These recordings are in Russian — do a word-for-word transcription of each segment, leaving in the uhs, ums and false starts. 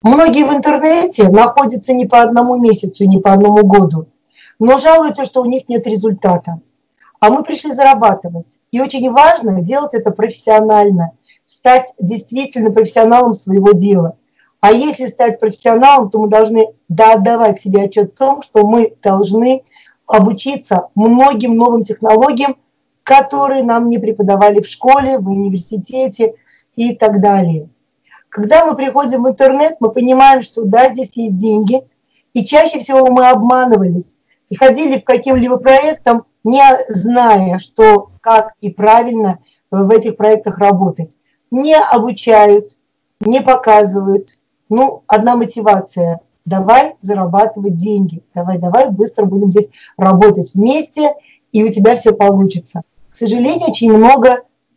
Многие в интернете находятся не по одному месяцу, не по одному году, но жалуются, что у них нет результата. А мы пришли зарабатывать. И очень важно делать это профессионально, стать действительно профессионалом своего дела. А если стать профессионалом, то мы должны отдавать себе отчет в том, что мы должны обучиться многим новым технологиям, которые нам не преподавали в школе, в университете и так далее. Когда мы приходим в интернет, мы понимаем, что да, здесь есть деньги, и чаще всего мы обманывались и ходили к каким-либо проектам, не зная, что, как и правильно в этих проектах работать. Не обучают, не показывают. Ну, одна мотивация – давай зарабатывать деньги, давай, давай, быстро будем здесь работать вместе, и у тебя все получится. К сожалению, очень много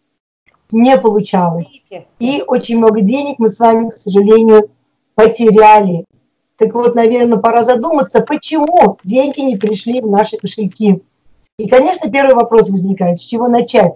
не получалось. И очень много денег мы с вами, к сожалению, потеряли. Так вот, наверное, пора задуматься, почему деньги не пришли в наши кошельки. И, конечно, первый вопрос возникает, с чего начать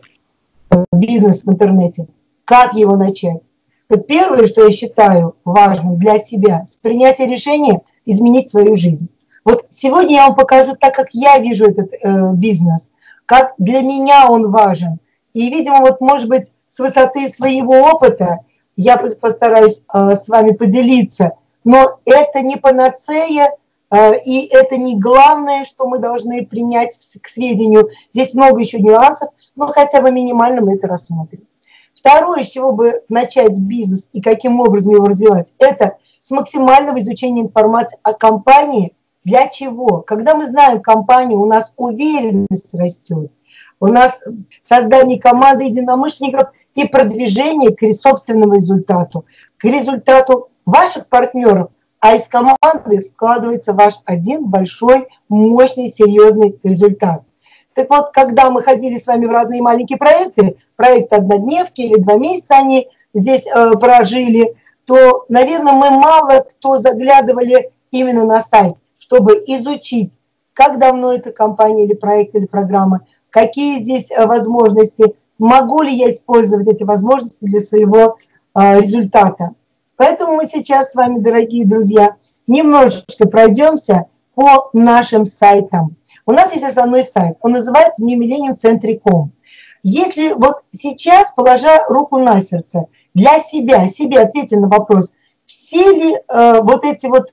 бизнес в интернете, как его начать. Вот первое, что я считаю важным для себя, с принятия решения изменить свою жизнь. Вот сегодня я вам покажу так, как я вижу этот э, бизнес, как для меня он важен. И, видимо, вот, может быть, с высоты своего опыта я постараюсь э, с вами поделиться, но это не панацея, э, и это не главное, что мы должны принять к сведению. Здесь много еще нюансов, но хотя бы минимально мы это рассмотрим. Второе, с чего бы начать бизнес и каким образом его развивать, это с максимального изучения информации о компании. Для чего? Когда мы знаем компанию, у нас уверенность растет, у нас создание команды единомышленников и продвижение к собственному результату, к результату ваших партнеров, а из команды складывается ваш один большой, мощный, серьезный результат. Так вот, когда мы ходили с вами в разные маленькие проекты, проект однодневки или два месяца они здесь э, прожили, то, наверное, мы мало кто заглядывали именно на сайт, чтобы изучить, как давно эта компания или проект или программа, какие здесь э, возможности, могу ли я использовать эти возможности для своего э, результата. Поэтому мы сейчас с вами, дорогие друзья, немножечко пройдемся по нашим сайтам. У нас есть основной сайт, он называется New Millennium Century точка ком. Если вот сейчас, положа руку на сердце, для себя, себе ответьте на вопрос, все ли э, вот эти вот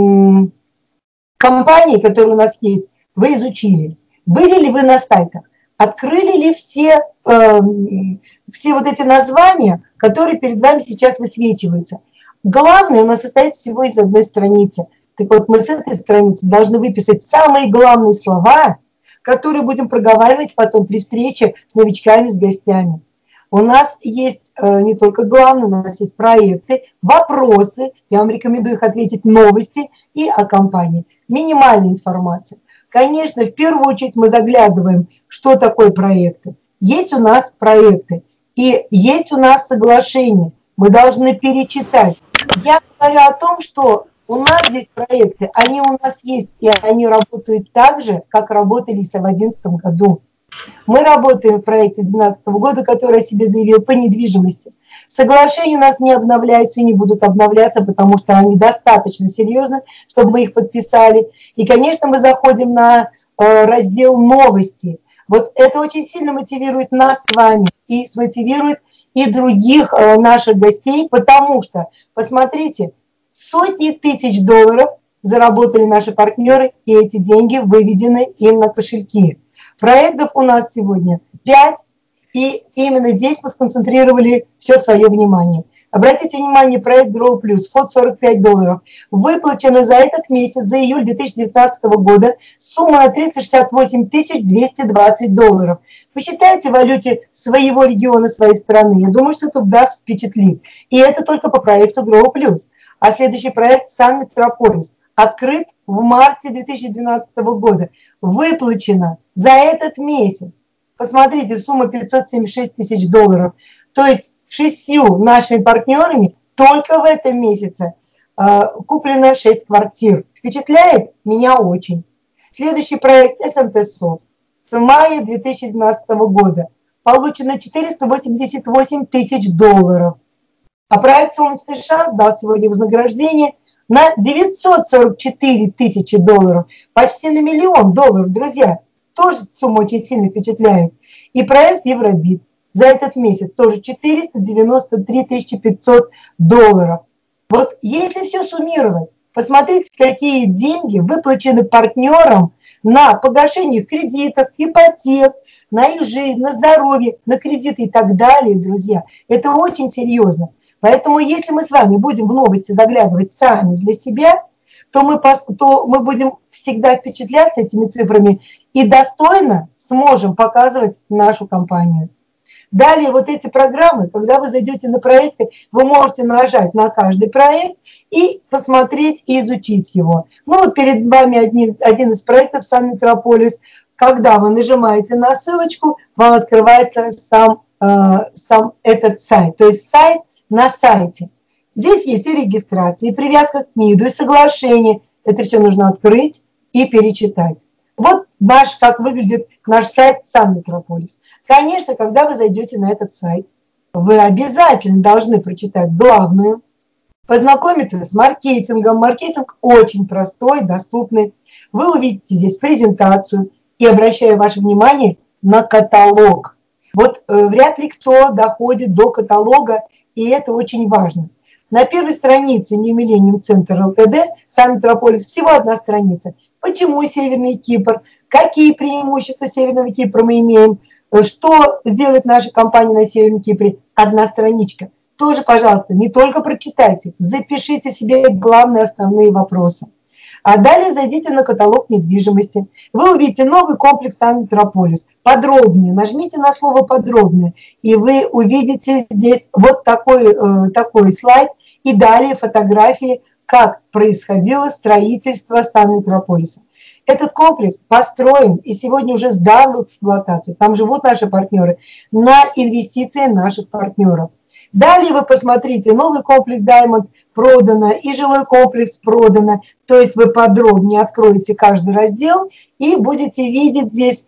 э, компании, которые у нас есть, вы изучили? Были ли вы на сайтах? Открыли ли все, э, все вот эти названия, которые перед вами сейчас высвечиваются? Главное, у нас состоит всего из одной страницы. Так вот, мы с этой страницы должны выписать самые главные слова, которые будем проговаривать потом при встрече с новичками, с гостями. У нас есть э, не только главные, у нас есть проекты, вопросы, я вам рекомендую их ответить, новости и о компании. Минимальная информация. Конечно, в первую очередь мы заглядываем, что такое проекты. Есть у нас проекты и есть у нас соглашения. Мы должны перечитать. Я говорю о том, что у нас здесь проекты, они у нас есть, и они работают так же, как работали в две тысячи одиннадцатом году. Мы работаем в проекте с две тысячи двенадцатого года, который о себе заявил по недвижимости. Соглашения у нас не обновляются и не будут обновляться, потому что они достаточно серьезны, чтобы мы их подписали. И, конечно, мы заходим на э, раздел «Новости». Вот это очень сильно мотивирует нас с вами и смотивирует и других э, наших гостей, потому что, посмотрите, сотни тысяч долларов заработали наши партнеры, и эти деньги выведены им на кошельки. Проектов у нас сегодня пять, и именно здесь мы сконцентрировали все свое внимание. Обратите внимание, проект Grow Plus, вход сорок пять долларов. Выплачено за этот месяц, за июль две тысячи девятнадцатого года, сумма на триста шестьдесят восемь тысяч двести двадцать долларов. Посчитайте в валюте своего региона, своей страны. Я думаю, что это вас впечатлит. И это только по проекту Grow Plus. А следующий проект Сан Метрополис открыт в марте две тысячи двенадцатого года. Выплачено за этот месяц. Посмотрите, сумма пятьсот семьдесят шесть тысяч долларов. То есть шестью нашими партнерами только в этом месяце э, куплено шесть квартир. Впечатляет? Меня очень. Следующий проект эс эм тэ софт. С мая две тысячи двенадцатого года получено четыреста восемьдесят восемь тысяч долларов. А проект «Солнечный шанс» дал сегодня вознаграждение на девятьсот сорок четыре тысячи долларов, почти на миллион долларов, друзья. Тоже сумма очень сильно впечатляет. И проект «Евробит» за этот месяц тоже четыреста девяносто три тысячи пятьсот долларов. Вот если все суммировать, посмотрите, какие деньги выплачены партнерам на погашение кредитов, ипотек, на их жизнь, на здоровье, на кредиты и так далее, друзья. Это очень серьезно. Поэтому если мы с вами будем в новости заглядывать сами для себя, то мы, то мы будем всегда впечатляться этими цифрами и достойно сможем показывать нашу компанию. Далее вот эти программы, когда вы зайдете на проекты, вы можете нажать на каждый проект и посмотреть и изучить его. Ну вот перед вами один, один из проектов Sun Metropolis. Когда вы нажимаете на ссылочку, вам открывается сам, э, сам этот сайт, то есть сайт на сайте. Здесь есть и регистрация, и привязка к МИДу, и соглашение. Это все нужно открыть и перечитать. Вот наш, как выглядит наш сайт Sun Metropolis. Конечно, когда вы зайдете на этот сайт, вы обязательно должны прочитать главную, познакомиться с маркетингом. Маркетинг очень простой, доступный. Вы увидите здесь презентацию и обращаю ваше внимание на каталог. Вот э, вряд ли кто доходит до каталога, и это очень важно. На первой странице New Millennium Center эл ти ди Sun Metropolis всего одна страница. Почему Северный Кипр? Какие преимущества Северного Кипра мы имеем? Что сделает наша компания на Северном Кипре? Одна страничка. Тоже, пожалуйста, не только прочитайте, запишите себе главные основные вопросы. А далее зайдите на каталог недвижимости. Вы увидите новый комплекс Sun Metropolis. Подробнее, нажмите на слово «подробнее», и вы увидите здесь вот такой, э, такой слайд, и далее фотографии, как происходило строительство Sun Metropolis. Этот комплекс построен и сегодня уже сдан в эксплуатацию. Там живут наши партнеры на инвестиции наших партнеров. Далее вы посмотрите, новый комплекс Diamond продано и жилой комплекс продано. То есть вы подробнее откроете каждый раздел и будете видеть здесь,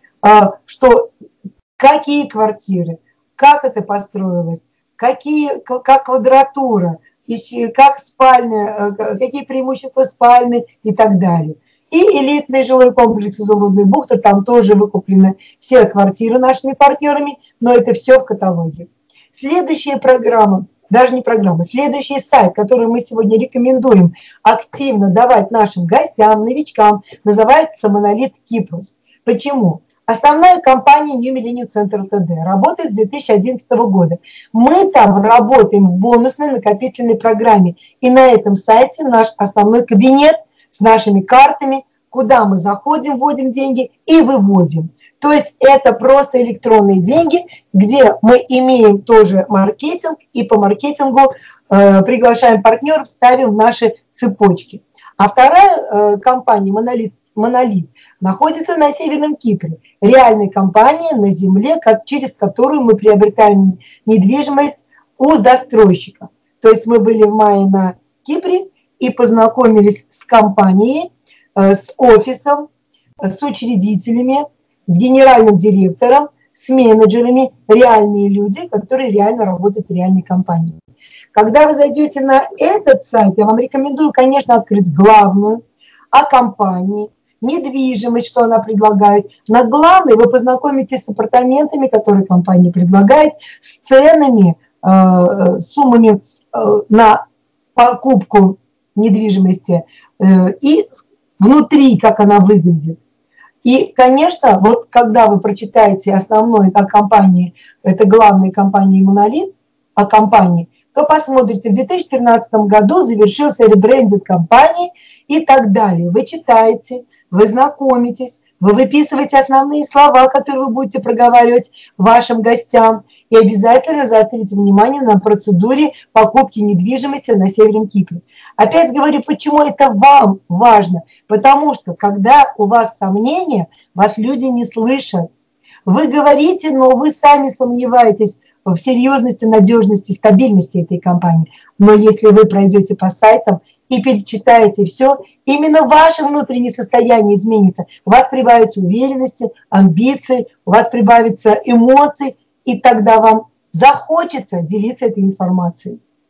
что какие квартиры, как это построилось, какие, как квадратура, как спальня, какие преимущества спальни и так далее. И элитный жилой комплекс «Изумрудная бухта», там тоже выкуплены все квартиры нашими партнерами, но это все в каталоге. Следующая программа, даже не программа, следующий сайт, который мы сегодня рекомендуем активно давать нашим гостям, новичкам, называется «Монолит Кипрус». Почему? Основная компания New Millennium Center эл ти ди работает с две тысячи одиннадцатого года. Мы там работаем в бонусной накопительной программе. И на этом сайте наш основной кабинет с нашими картами, куда мы заходим, вводим деньги и выводим. То есть это просто электронные деньги, где мы имеем тоже маркетинг, и по маркетингу э, приглашаем партнеров, ставим в наши цепочки. А вторая э, компания «Монолит», «Монолит» находится на Северном Кипре. Реальная компания на земле, как, через которую мы приобретаем недвижимость у застройщика. То есть мы были в мае на Кипре и познакомились с компанией, э, с офисом, э, с учредителями, с генеральным директором, с менеджерами, реальные люди, которые реально работают в реальной компании. Когда вы зайдете на этот сайт, я вам рекомендую, конечно, открыть главную о компании, недвижимость, что она предлагает. На главной вы познакомитесь с апартаментами, которые компания предлагает, с ценами, э, суммами э, на покупку недвижимости э, и внутри, как она выглядит. И, конечно, вот когда вы прочитаете основное о компании, это главная компания «Монолит», о компании, то посмотрите, в две тысячи тринадцатом году завершился ребрендинг компании и так далее. Вы читаете, вы знакомитесь, вы выписываете основные слова, которые вы будете проговаривать вашим гостям, и обязательно заострите внимание на процедуре покупки недвижимости на Северном Кипре. Опять говорю, почему это вам важно, потому что когда у вас сомнения, вас люди не слышат. Вы говорите, но вы сами сомневаетесь в серьезности, надежности, стабильности этой компании. Но если вы пройдете по сайтам и перечитаете все, именно ваше внутреннее состояние изменится. У вас прибавится уверенности, амбиций, у вас прибавится эмоций, и тогда вам захочется делиться этой информацией.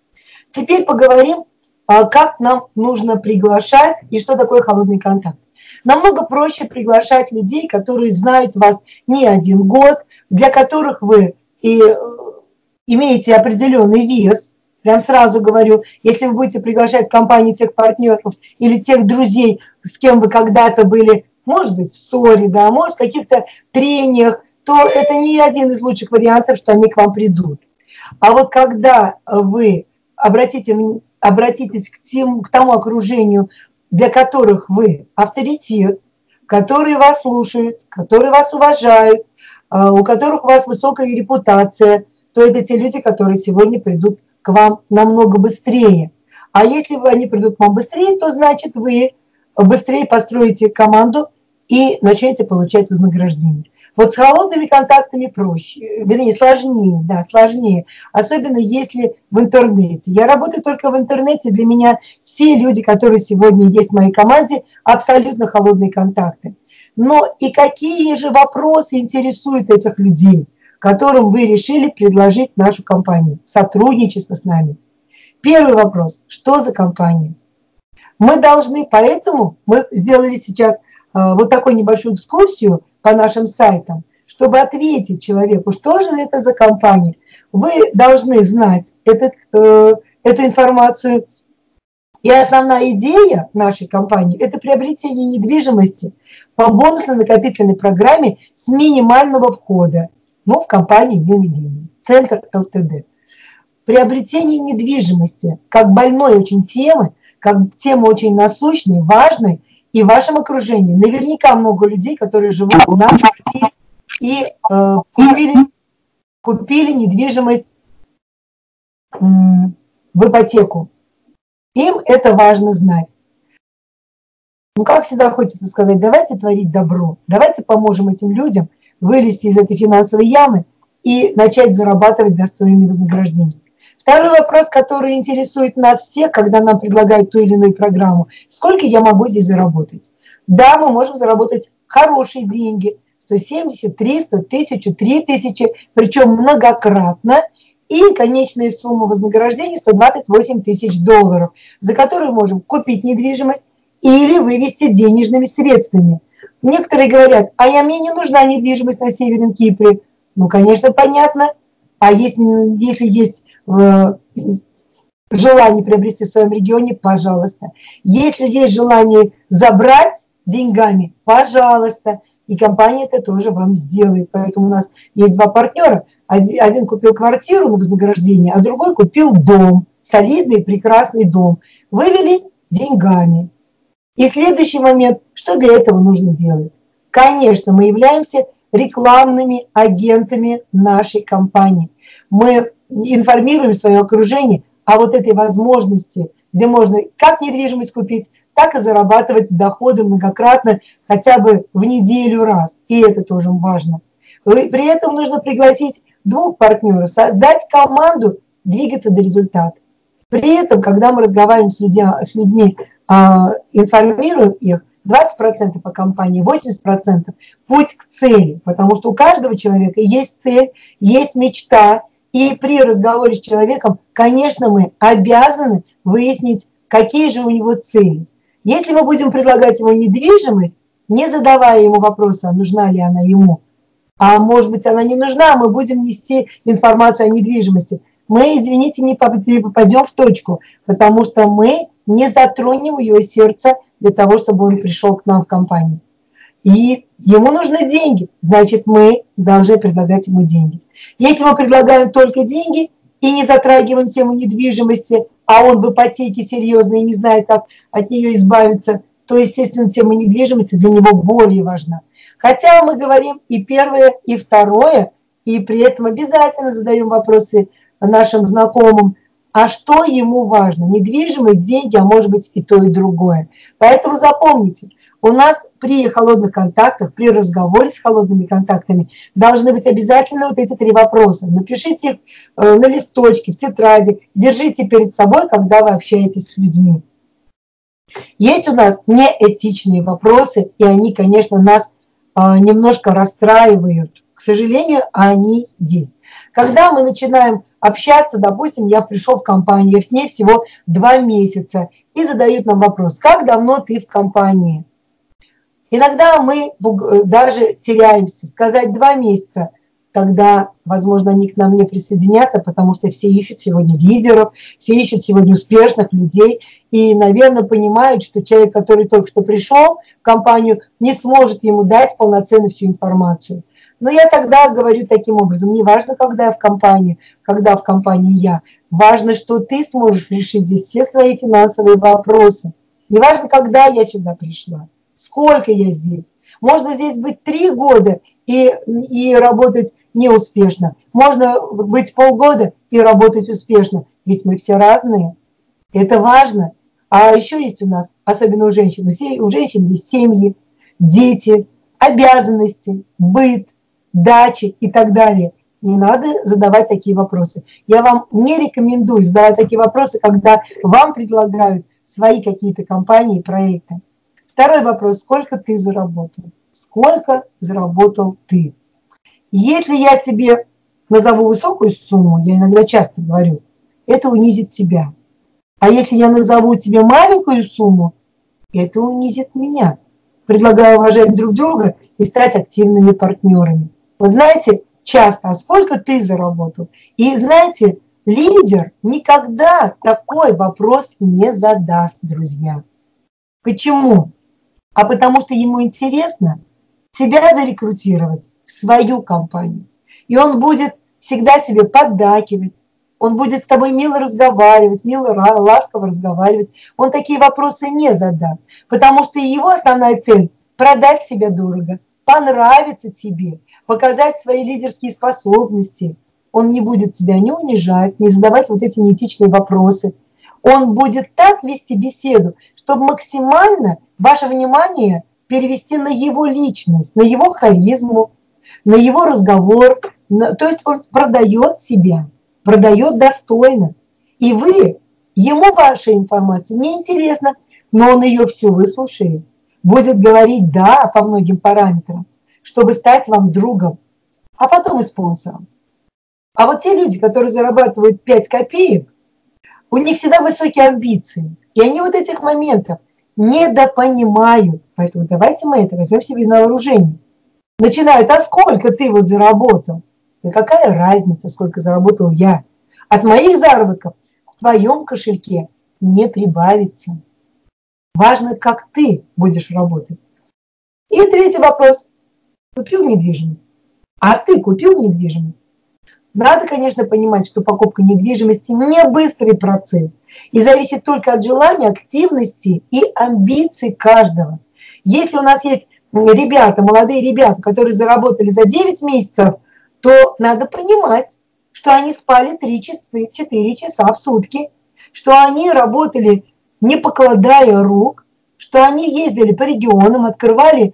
Теперь поговорим, как нам нужно приглашать и что такое холодный контакт. Намного проще приглашать людей, которые знают вас не один год, для которых вы и имеете определенный вес. Прям сразу говорю, если вы будете приглашать в компанию тех партнеров или тех друзей, с кем вы когда-то были, может быть, в ссоре, да, может, в каких-то трениях, то это не один из лучших вариантов, что они к вам придут. А вот когда вы обратите, обратитесь к, тем, к тому окружению, для которых вы авторитет, которые вас слушают, которые вас уважают, у которых у вас высокая репутация, то это те люди, которые сегодня придут к вам намного быстрее. А если они придут к вам быстрее, то значит вы быстрее построите команду и начнете получать вознаграждение. Вот с холодными контактами проще, вернее, сложнее, да, сложнее, особенно если в интернете. Я работаю только в интернете, для меня все люди, которые сегодня есть в моей команде, абсолютно холодные контакты. Но и какие же вопросы интересуют этих людей, которым вы решили предложить нашу компанию, сотрудничество с нами? Первый вопрос: что за компания? Мы должны, поэтому мы сделали сейчас вот такую небольшую экскурсию по нашим сайтам, чтобы ответить человеку, что же это за компания. Вы должны знать этот, э, эту информацию. И основная идея нашей компании – это приобретение недвижимости по бонусно-накопительной программе с минимального входа, ну, в компании New Центр ЛТД. Приобретение недвижимости как больной очень темы, как тема очень насущной, важной, и в вашем окружении наверняка много людей, которые живут на квартире и э, купили, купили недвижимость э, в ипотеку. Им это важно знать. Ну, как всегда хочется сказать, давайте творить добро, давайте поможем этим людям вылезти из этой финансовой ямы и начать зарабатывать достойные вознаграждения. Второй вопрос, который интересует нас всех, когда нам предлагают ту или иную программу: сколько я могу здесь заработать? Да, мы можем заработать хорошие деньги, сто семьдесят, триста, тысячу, три тысячи, причем многократно. И конечная сумма вознаграждения сто двадцать восемь тысяч долларов, за которую можем купить недвижимость или вывести денежными средствами. Некоторые говорят: а я, мне не нужна недвижимость на Северном Кипре. Ну, конечно, понятно. А если, если есть э, желание приобрести в своем регионе, пожалуйста. Если есть желание забрать деньгами, пожалуйста. И компания это тоже вам сделает. Поэтому у нас есть два партнера. Один, один купил квартиру на вознаграждение, а другой купил дом. Солидный, прекрасный дом. Вывели деньгами. И следующий момент, что для этого нужно делать? Конечно, мы являемся рекламными агентами нашей компании. Мы информируем свое окружение о вот этой возможности, где можно как недвижимость купить, так и зарабатывать доходы многократно, хотя бы в неделю раз. И это тоже важно. При этом нужно пригласить двух партнеров, создать команду, двигаться до результата. При этом, когда мы разговариваем с людьми, с людьми информируем их, двадцать процентов по компании, восемьдесят процентов путь к цели, потому что у каждого человека есть цель, есть мечта, и при разговоре с человеком, конечно, мы обязаны выяснить, какие же у него цели. Если мы будем предлагать ему недвижимость, не задавая ему вопроса, а нужна ли она ему, а может быть она не нужна, мы будем нести информацию о недвижимости, мы, извините, не попадем в точку, потому что мы не затронем его сердце для того, чтобы он пришел к нам в компанию. И ему нужны деньги, значит, мы должны предлагать ему деньги. Если мы предлагаем только деньги и не затрагиваем тему недвижимости, а он в ипотеке серьезно и не знает, как от нее избавиться, то, естественно, тема недвижимости для него более важна. Хотя мы говорим и первое, и второе, и при этом обязательно задаем вопросы нашим знакомым, а что ему важно? Недвижимость, деньги, а может быть и то, и другое. Поэтому запомните, у нас при холодных контактах, при разговоре с холодными контактами должны быть обязательно вот эти три вопроса. Напишите их на листочке, в тетради, держите перед собой, когда вы общаетесь с людьми. Есть у нас неэтичные вопросы, и они, конечно, нас немножко расстраивают. К сожалению, они есть. Когда мы начинаем общаться, допустим, я пришел в компанию, я с ней всего два месяца, и задают нам вопрос, как давно ты в компании? Иногда мы даже теряемся, сказать два месяца, тогда, возможно, они к нам не присоединятся, потому что все ищут сегодня лидеров, все ищут сегодня успешных людей, и, наверное, понимают, что человек, который только что пришел в компанию, не сможет ему дать полноценно всю информацию. Но я тогда говорю таким образом, не важно, когда я в компании, когда в компании я, важно, что ты сможешь решить здесь все свои финансовые вопросы. Не важно, когда я сюда пришла, сколько я здесь. Можно здесь быть три года и, и работать неуспешно. Можно быть полгода и работать успешно. Ведь мы все разные. Это важно. А еще есть у нас, особенно у женщин, у женщин есть семьи, дети, обязанности, быт, дачи и так далее. Не надо задавать такие вопросы. Я вам не рекомендую задавать такие вопросы, когда вам предлагают свои какие-то компании и проекты. Второй вопрос. Сколько ты заработал? Сколько заработал ты? Если я тебе назову высокую сумму, я иногда часто говорю, это унизит тебя. А если я назову тебе маленькую сумму, это унизит меня. Предлагаю уважать друг друга и стать активными партнерами. Вот знаете, часто, а сколько ты заработал? И знаете, лидер никогда такой вопрос не задаст, друзья. Почему? А потому что ему интересно тебя зарекрутировать в свою компанию. И он будет всегда тебе поддакивать, он будет с тобой мило разговаривать, мило, ласково разговаривать. Он такие вопросы не задаст, потому что его основная цель – продать себя дорого, понравиться тебе, показать свои лидерские способности. Он не будет тебя не унижать, не задавать вот эти неэтичные вопросы. Он будет так вести беседу, чтобы максимально ваше внимание перевести на его личность, на его харизму, на его разговор. То есть он продает себя, продает достойно. И вы, ему ваша информация неинтересна, но он ее всю выслушает, будет говорить «да» по многим параметрам, чтобы стать вам другом, а потом и спонсором. А вот те люди, которые зарабатывают пять копеек, у них всегда высокие амбиции. И они вот этих моментов недопонимают. Поэтому давайте мы это возьмем себе на вооружение. Начинают, а сколько ты вот заработал? Да какая разница, сколько заработал я? От моих заработков в твоем кошельке не прибавится. Важно, как ты будешь работать. И третий вопрос. Купил недвижимость? А ты купил недвижимость? Надо, конечно, понимать, что покупка недвижимости не быстрый процесс и зависит только от желания, активности и амбиций каждого. Если у нас есть ребята, молодые ребята, которые заработали за девять месяцев, то надо понимать, что они спали три часа, четыре часа в сутки, что они работали, не покладая рук, что они ездили по регионам, открывали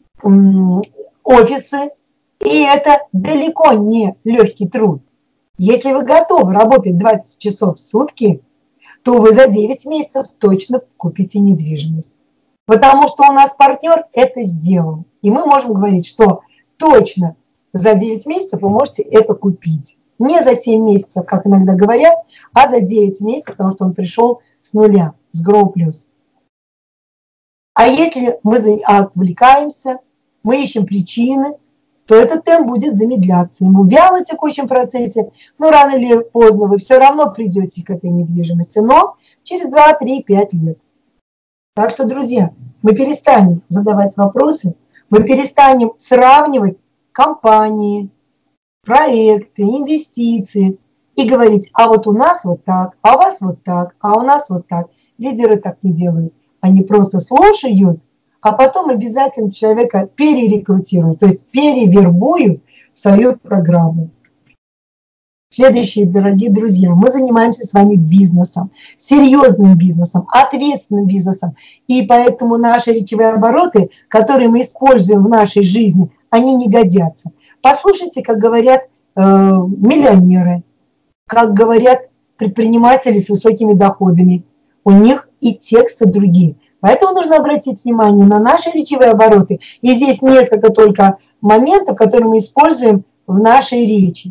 офисы, и это далеко не легкий труд. Если вы готовы работать двадцать часов в сутки, то вы за девять месяцев точно купите недвижимость. Потому что у нас партнер это сделал. И мы можем говорить, что точно за девять месяцев вы можете это купить. Не за семь месяцев, как иногда говорят, а за девять месяцев, потому что он пришел с нуля, с Grow Plus. А если мы отвлекаемся, мы ищем причины, то этот темп будет замедляться. Ему вяло в текущем процессе, но рано или поздно вы все равно придете к этой недвижимости, но через два, три, пять лет. Так что, друзья, мы перестанем задавать вопросы, мы перестанем сравнивать компании, проекты, инвестиции и говорить, а вот у нас вот так, а у вас вот так, а у нас вот так. Лидеры так не делают. Они просто слушают, а потом обязательно человека перерекрутируют, то есть перевербуют в свою программу. Следующие, дорогие друзья, мы занимаемся с вами бизнесом, серьезным бизнесом, ответственным бизнесом. И поэтому наши речевые обороты, которые мы используем в нашей жизни, они не годятся. Послушайте, как говорят э, миллионеры, как говорят предприниматели с высокими доходами. У них и тексты другие. Поэтому нужно обратить внимание на наши речевые обороты. И здесь несколько только моментов, которые мы используем в нашей речи.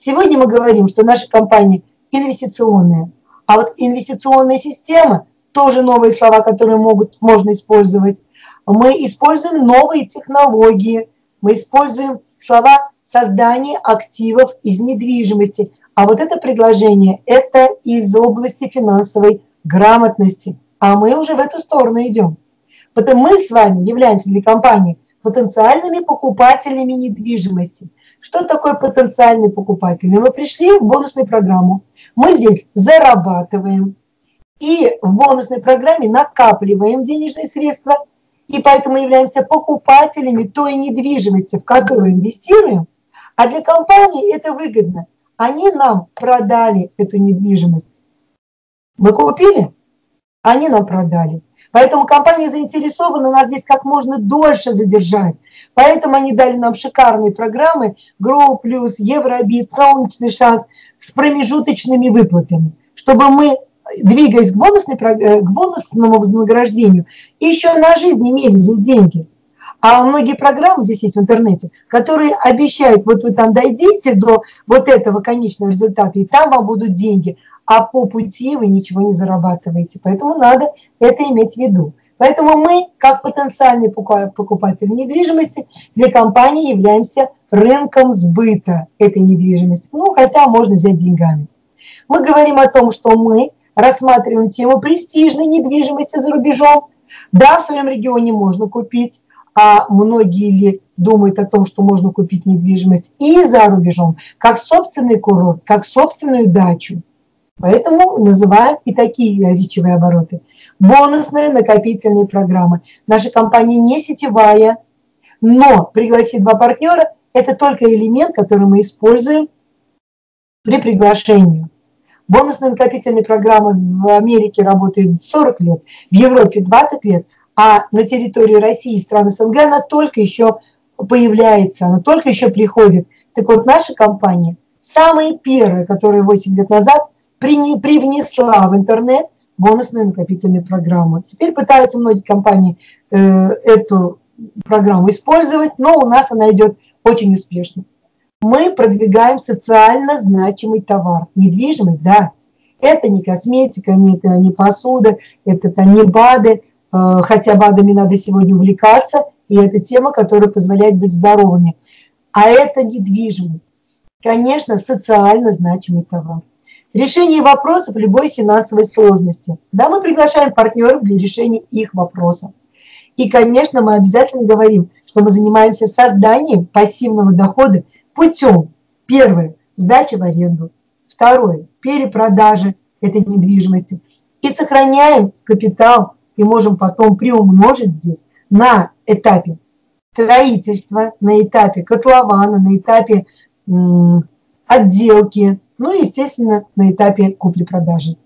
Сегодня мы говорим, что наша компания инвестиционная, а вот инвестиционная система, тоже новые слова, которые могут, можно использовать. Мы используем новые технологии, мы используем слова создание активов из недвижимости. А вот это предложение, это из области финансовой грамотности. А мы уже в эту сторону идем. Потому мы с вами являемся для компании потенциальными покупателями недвижимости. Что такое потенциальный покупатель? Мы пришли в бонусную программу. Мы здесь зарабатываем. И в бонусной программе накапливаем денежные средства. И поэтому являемся покупателями той недвижимости, в которую инвестируем. А для компании это выгодно. Они нам продали эту недвижимость. Мы купили, они нам продали. Поэтому компания заинтересована нас здесь как можно дольше задержать. Поэтому они дали нам шикарные программы Grow Plus, Евробит, Солнечный шанс с промежуточными выплатами, чтобы мы, двигаясь к, бонусной, к бонусному вознаграждению, еще на жизнь имели здесь деньги. А многие программы здесь есть в интернете, которые обещают, вот вы там дойдите до вот этого конечного результата, и там вам будут деньги, а по пути вы ничего не зарабатываете. Поэтому надо это иметь в виду. Поэтому мы, как потенциальный покупатель недвижимости, для компании являемся рынком сбыта этой недвижимости. Ну, хотя можно взять деньгами. Мы говорим о том, что мы рассматриваем тему престижной недвижимости за рубежом. Да, в своем регионе можно купить, а многие ли думают о том, что можно купить недвижимость и за рубежом, как собственный курорт, как собственную дачу. Поэтому называем и такие речевые обороты. Бонусные накопительные программы. Наша компания не сетевая, но пригласить два партнера – это только элемент, который мы используем при приглашении. Бонусные накопительные программы в Америке работают сорок лет, в Европе двадцать лет, а на территории России и стран СНГ она только еще появляется, она только еще приходит. Так вот, наша компания, самая первая, которая восемь лет назад привнесла в интернет бонусную накопительную программу. Теперь пытаются многие компании э, эту программу использовать, но у нас она идет очень успешно. Мы продвигаем социально значимый товар. Недвижимость, да, это не косметика, не, это не посуда, это, это не БАДы, э, хотя БАДами надо сегодня увлекаться, и это тема, которая позволяет быть здоровыми. А это недвижимость. Конечно, социально значимый товар. Решение вопросов любой финансовой сложности. Да, мы приглашаем партнеров для решения их вопросов. И, конечно, мы обязательно говорим, что мы занимаемся созданием пассивного дохода путем, первое, сдачи в аренду, второе, перепродажи этой недвижимости. И сохраняем капитал и можем потом приумножить здесь на этапе строительства, на этапе котлована, на этапе м, отделки, ну и, естественно, на этапе купли-продажи.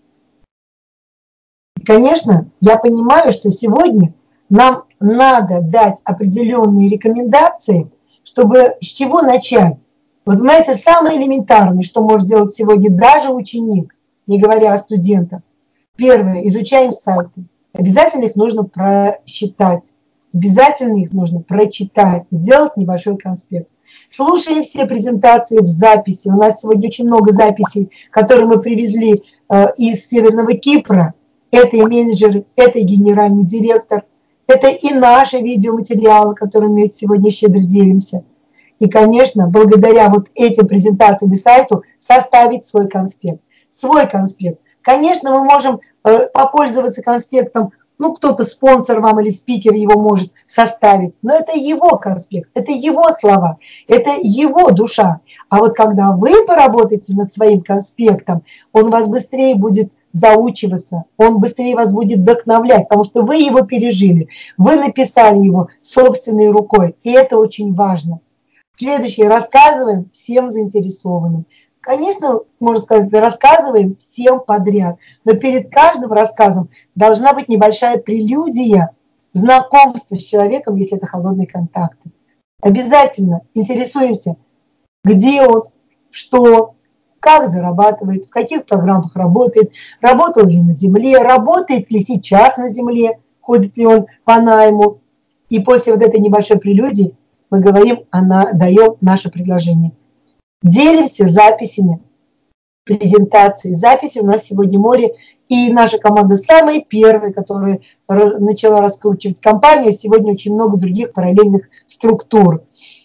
Конечно, я понимаю, что сегодня нам надо дать определенные рекомендации, чтобы с чего начать. Вот, понимаете, самое элементарное, что может делать сегодня даже ученик, не говоря о студентах. Первое, изучаем сайты. Обязательно их нужно просчитать, обязательно их нужно прочитать, сделать небольшой конспект. Слушаем все презентации в записи. У нас сегодня очень много записей, которые мы привезли э, из Северного Кипра. Это и менеджеры, это и генеральный директор, это и наши видеоматериалы, которыми мы сегодня щедро делимся. И, конечно, благодаря вот этим презентациям и сайту составить свой конспект. Свой конспект. Конечно, мы можем э, попользоваться конспектом. Ну, кто-то, спонсор вам или спикер его может составить. Но это его конспект, это его слова, это его душа. А вот когда вы поработаете над своим конспектом, он у вас быстрее будет заучиваться, он быстрее вас будет вдохновлять, потому что вы его пережили, вы написали его собственной рукой. И это очень важно. Следующее. Рассказываем всем заинтересованным. Конечно, можно сказать, рассказываем всем подряд, но перед каждым рассказом должна быть небольшая прелюдия знакомства с человеком, если это холодные контакты. Обязательно интересуемся, где он, что, как зарабатывает, в каких программах работает, работал ли на земле, работает ли сейчас на земле, ходит ли он по найму. И после вот этой небольшой прелюдии мы говорим, она даем наше предложение. делимся записями презентации. Записи у нас сегодня море. И наша команда самая первая, которая начала раскручивать компанию. Сегодня очень много других параллельных структур.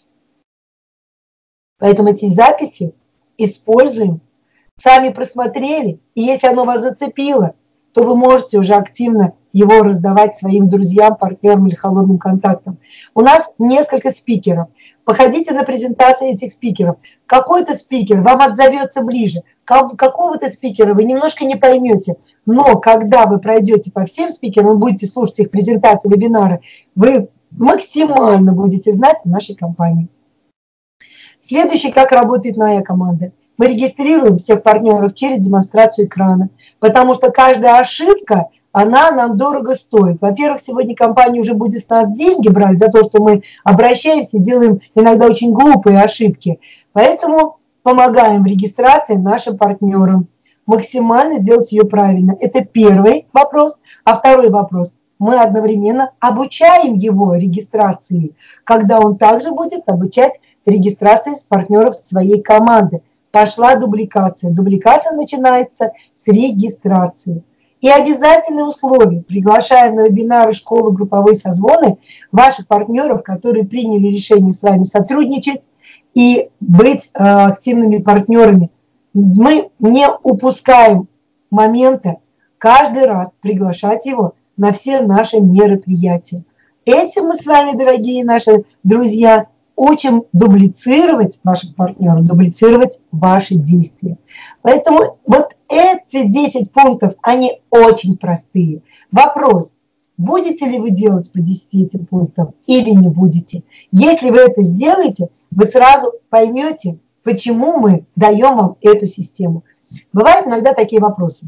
Поэтому эти записи используем. Сами просмотрели. И если оно вас зацепило, то вы можете уже активно его раздавать своим друзьям, партнерам или холодным контактам. У нас несколько спикеров. Походите на презентации этих спикеров. Какой-то спикер вам отзовется ближе, какого-то спикера вы немножко не поймете. Но когда вы пройдете по всем спикерам, вы будете слушать их презентации, вебинары, вы максимально будете знать о нашей компании. Следующий, как работает моя команда. Мы регистрируем всех партнеров через демонстрацию экрана, потому что каждая ошибка, она нам дорого стоит. Во-первых, сегодня компания уже будет с нас деньги брать за то, что мы обращаемся, делаем иногда очень глупые ошибки. Поэтому помогаем в регистрации нашим партнерам максимально сделать ее правильно. Это первый вопрос. А второй вопрос. Мы одновременно обучаем его регистрации, когда он также будет обучать регистрации с партнеров своей команды. Пошла дубликация. Дубликация начинается с регистрации. И обязательные условия. Приглашаем на вебинары, школы, групповые созвоны ваших партнеров, которые приняли решение с вами сотрудничать и быть э, активными партнерами. Мы не упускаем момента каждый раз приглашать его на все наши мероприятия. Этим мы с вами, дорогие наши друзья, учим дублицировать ваших партнеров, дублицировать ваши действия. Поэтому вот эти десять пунктов, они очень простые. Вопрос, будете ли вы делать по десяти этим пунктам или не будете. Если вы это сделаете, вы сразу поймете, почему мы даем вам эту систему. Бывают иногда такие вопросы.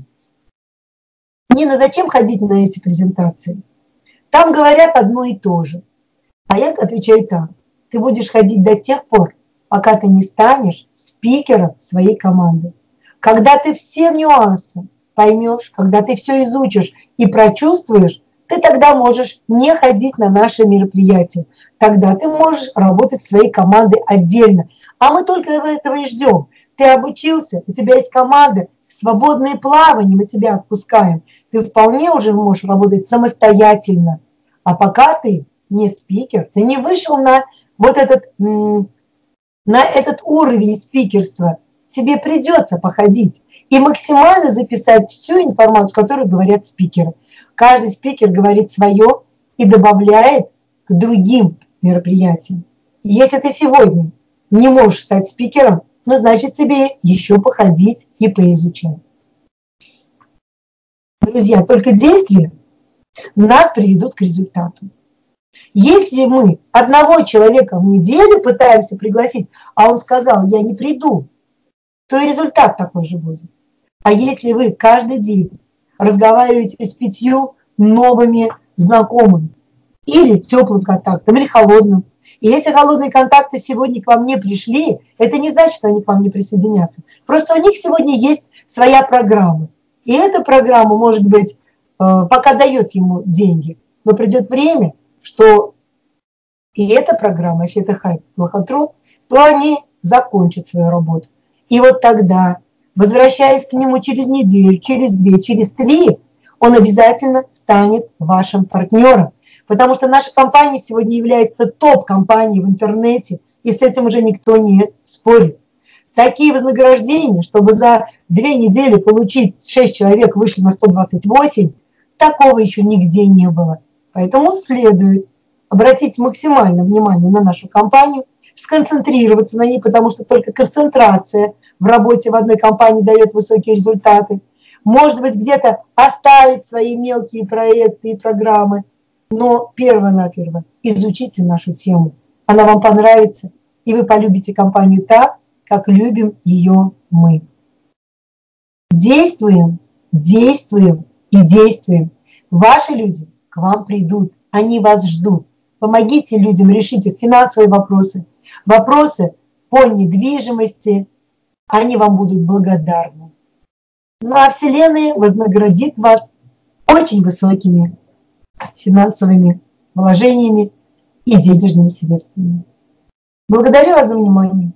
Нина, зачем ходить на эти презентации? Там говорят одно и то же. А я отвечаю так. Ты будешь ходить до тех пор, пока ты не станешь спикером своей команды. Когда ты все нюансы поймешь, когда ты все изучишь и прочувствуешь, ты тогда можешь не ходить на наши мероприятия. Тогда ты можешь работать своей командой отдельно. А мы только этого и ждем. Ты обучился, у тебя есть команда, в свободное плавание мы тебя отпускаем. Ты вполне уже можешь работать самостоятельно. А пока ты не спикер, ты не вышел на вот этот, на этот уровень спикерства, тебе придется походить и максимально записать всю информацию, которую говорят спикеры. Каждый спикер говорит свое и добавляет к другим мероприятиям. Если ты сегодня не можешь стать спикером, ну, значит, тебе еще походить и поизучать. Друзья, только действия нас приведут к результату. Если мы одного человека в неделю пытаемся пригласить, а он сказал, я не приду, то и результат такой же будет. А если вы каждый день разговариваете с пятью новыми знакомыми, или теплым контактом, или холодным, и если холодные контакты сегодня к вам не пришли, это не значит, что они к вам не присоединятся. Просто у них сегодня есть своя программа. И эта программа, может быть, пока дает ему деньги, но придет время, что и эта программа, если это хайп, лохотрон, то они закончат свою работу. И вот тогда, возвращаясь к нему через неделю, через две, через три, он обязательно станет вашим партнером. Потому что наша компания сегодня является топ-компанией в интернете, и с этим уже никто не спорит. Такие вознаграждения, чтобы за две недели получить шесть человек вышли на сто двадцать восемь, такого еще нигде не было. Поэтому следует обратить максимальное внимание на нашу компанию, сконцентрироваться на ней, потому что только концентрация в работе в одной компании дает высокие результаты. Может быть, где-то оставить свои мелкие проекты и программы, но перво-наперво изучите нашу тему. Она вам понравится, и вы полюбите компанию так, как любим ее мы. Действуем, действуем и действуем. Ваши люди к вам придут, они вас ждут. Помогите людям решить их финансовые вопросы, вопросы по недвижимости, они вам будут благодарны. Ну а Вселенная вознаградит вас очень высокими финансовыми вложениями и денежными средствами. Благодарю вас за внимание.